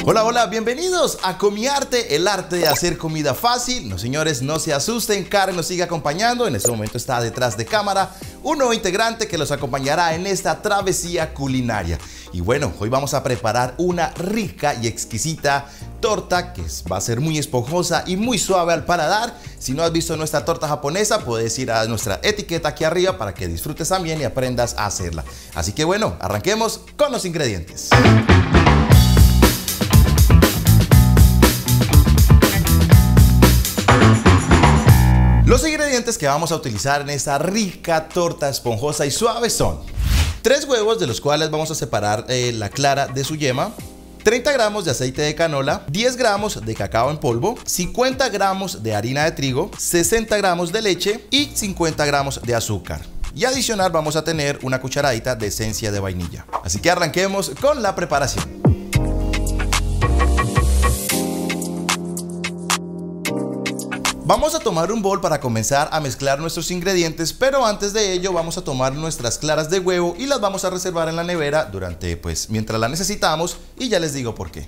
Hola, hola, bienvenidos a Comiarte, el arte de hacer comida fácil. No, señores, no se asusten, Karen nos sigue acompañando. En este momento está detrás de cámara un nuevo integrante que los acompañará en esta travesía culinaria. Y bueno, hoy vamos a preparar una rica y exquisita torta que va a ser muy esponjosa y muy suave al paladar. Si no has visto nuestra torta japonesa, puedes ir a nuestra etiqueta aquí arriba para que disfrutes también y aprendas a hacerla. Así que bueno, arranquemos con los ingredientes. Los ingredientes que vamos a utilizar en esta rica torta esponjosa y suave son 3 huevos, de los cuales vamos a separar la clara de su yema, 30 gramos de aceite de canola, 10 gramos de cacao en polvo, 50 gramos de harina de trigo, 60 gramos de leche y 50 gramos de azúcar. Y adicional vamos a tener una cucharadita de esencia de vainilla. Así que arranquemos con la preparación. Vamos a tomar un bol para comenzar a mezclar nuestros ingredientes, pero antes de ello vamos a tomar nuestras claras de huevo y las vamos a reservar en la nevera durante, mientras la necesitamos, y ya les digo por qué.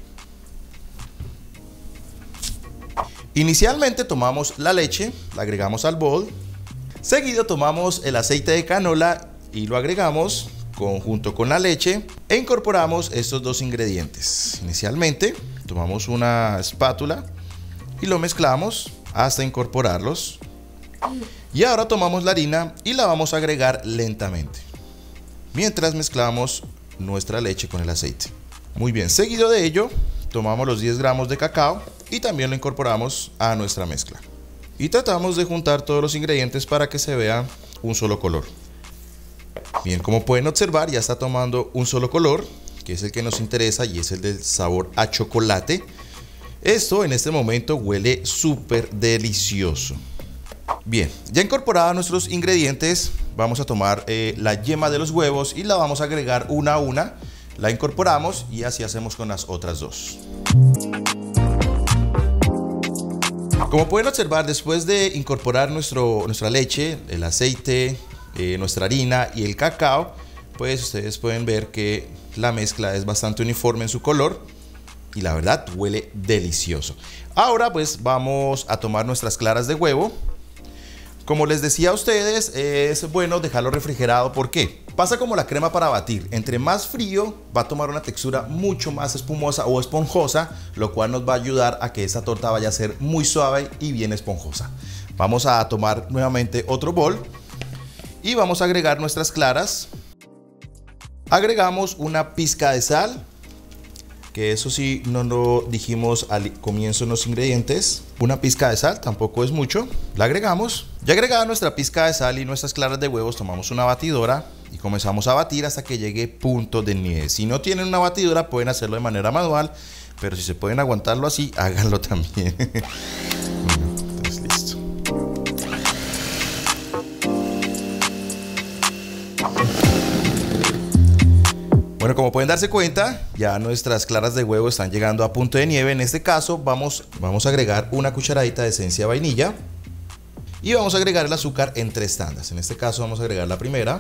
Inicialmente tomamos la leche, la agregamos al bol, seguido tomamos el aceite de canola y lo agregamos junto con la leche e incorporamos estos dos ingredientes. Inicialmente tomamos una espátula y lo mezclamos hasta incorporarlos, y ahora tomamos la harina y la vamos a agregar lentamente mientras mezclamos nuestra leche con el aceite. Muy bien, seguido de ello tomamos los 10 gramos de cacao y también lo incorporamos a nuestra mezcla y tratamos de juntar todos los ingredientes para que se vea un solo color. Bien, como pueden observar, ya está tomando un solo color, que es el que nos interesa, y es el del sabor a chocolate. Esto en este momento huele súper delicioso. Bien, ya incorporados nuestros ingredientes, vamos a tomar la yema de los huevos y la vamos a agregar una a una. La incorporamos y así hacemos con las otras dos. Como pueden observar, después de incorporar nuestra leche, el aceite, nuestra harina y el cacao, pues ustedes pueden ver que la mezcla es bastante uniforme en su color. Y la verdad huele delicioso. Ahora pues vamos a tomar nuestras claras de huevo. Como les decía a ustedes, es bueno dejarlo refrigerado. ¿Por qué? Pasa como la crema para batir. Entre más frío va a tomar una textura mucho más espumosa o esponjosa, lo cual nos va a ayudar a que esta torta vaya a ser muy suave y bien esponjosa. Vamos a tomar nuevamente otro bol y vamos a agregar nuestras claras. Agregamos una pizca de sal, que eso sí no lo dijimos al comienzo en los ingredientes. Una pizca de sal, tampoco es mucho. La agregamos. Ya agregada nuestra pizca de sal y nuestras claras de huevos, tomamos una batidora y comenzamos a batir hasta que llegue punto de nieve. Si no tienen una batidora, pueden hacerlo de manera manual, pero si se pueden aguantarlo así, háganlo también. Entonces, listo. Bueno, como pueden darse cuenta, ya nuestras claras de huevo están llegando a punto de nieve. En este caso vamos a agregar una cucharadita de esencia de vainilla y vamos a agregar el azúcar en 3 tandas. En este caso vamos a agregar la primera.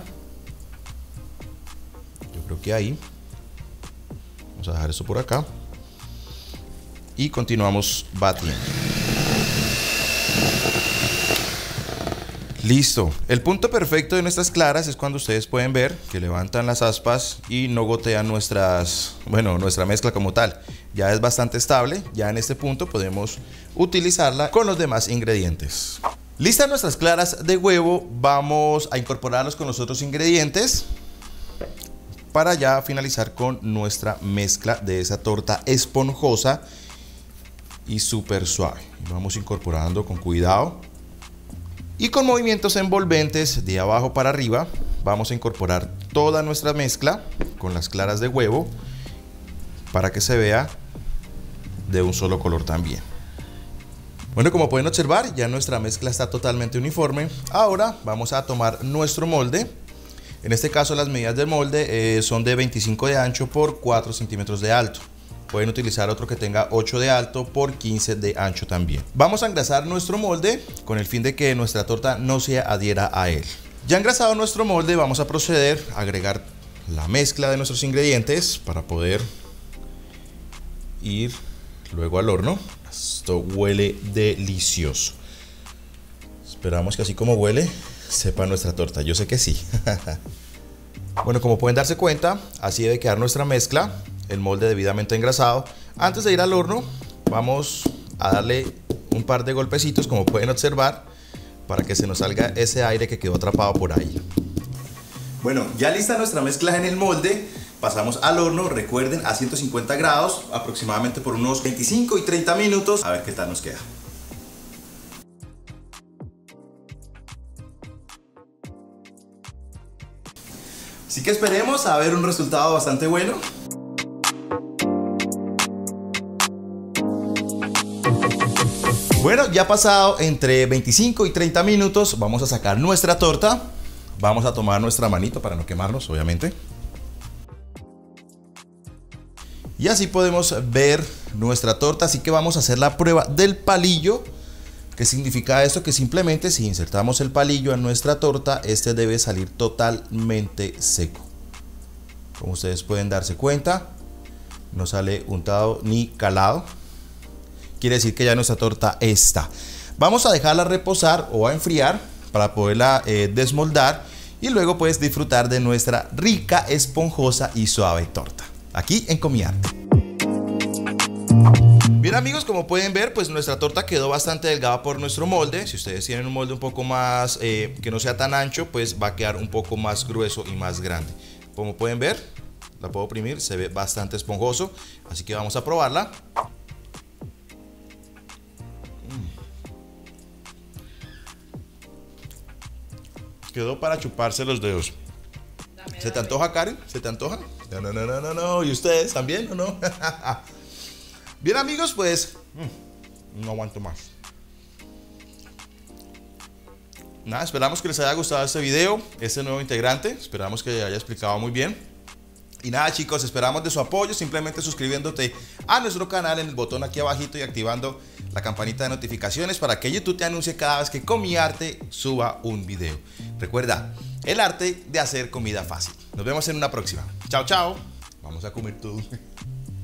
Yo creo que ahí. Vamos a dejar esto por acá y continuamos batiendo. Listo. El punto perfecto de nuestras claras es cuando ustedes pueden ver que levantan las aspas y no gotean nuestra mezcla como tal. Ya es bastante estable. Ya en este punto podemos utilizarla con los demás ingredientes. Listas nuestras claras de huevo, vamos a incorporarlos con los otros ingredientes para ya finalizar con nuestra mezcla de esa torta esponjosa y súper suave. Vamos incorporando con cuidado. Y con movimientos envolventes de abajo para arriba vamos a incorporar toda nuestra mezcla con las claras de huevo para que se vea de un solo color también. Bueno, como pueden observar, ya nuestra mezcla está totalmente uniforme. Ahora vamos a tomar nuestro molde. En este caso las medidas del molde son de 25 de ancho por 4 centímetros de alto. Pueden utilizar otro que tenga 8 de alto por 15 de ancho también. Vamos a engrasar nuestro molde con el fin de que nuestra torta no se adhiera a él. Ya engrasado nuestro molde, vamos a proceder a agregar la mezcla de nuestros ingredientes para poder ir luego al horno. Esto huele delicioso. Esperamos que así como huele, sepa nuestra torta. Yo sé que sí. Bueno, como pueden darse cuenta, así debe quedar nuestra mezcla. El molde debidamente engrasado. Antes de ir al horno, vamos a darle un par de golpecitos, como pueden observar, para que se nos salga ese aire que quedó atrapado por ahí. Bueno, ya lista nuestra mezcla en el molde. Pasamos al horno, recuerden, a 150 grados, aproximadamente por unos 25 y 30 minutos. A ver qué tal nos queda. Así que esperemos a ver un resultado bastante bueno. Bueno, ya ha pasado entre 25 y 30 minutos. Vamos a sacar nuestra torta. Vamos a tomar nuestra manito para no quemarnos, obviamente. Y así podemos ver nuestra torta. Así que vamos a hacer la prueba del palillo. ¿Qué significa esto? Que simplemente si insertamos el palillo en nuestra torta, este debe salir totalmente seco. Como ustedes pueden darse cuenta, no sale untado ni calado. Quiere decir que ya nuestra torta está. Vamos a dejarla reposar o a enfriar para poderla desmoldar y luego puedes disfrutar de nuestra rica, esponjosa y suave torta. Aquí en Comiarte. Bien amigos, como pueden ver, pues nuestra torta quedó bastante delgada por nuestro molde. Si ustedes tienen un molde un poco más, que no sea tan ancho, pues va a quedar un poco más grueso y más grande. Como pueden ver, la puedo oprimir, se ve bastante esponjoso. Así que vamos a probarla. Quedó para chuparse los dedos. ¿Se te antoja, Karen? ¿Se te antoja? No. ¿Y ustedes también o no? Bien amigos, pues no aguanto más. Nada, esperamos que les haya gustado este video, este nuevo integrante. Esperamos que haya explicado muy bien. Y nada chicos, esperamos de su apoyo, simplemente suscribiéndote a nuestro canal en el botón aquí abajito y activando la campanita de notificaciones para que YouTube te anuncie cada vez que Comiarte suba un video. Recuerda, el arte de hacer comida fácil. Nos vemos en una próxima. Chao, chao. Vamos a comer todo.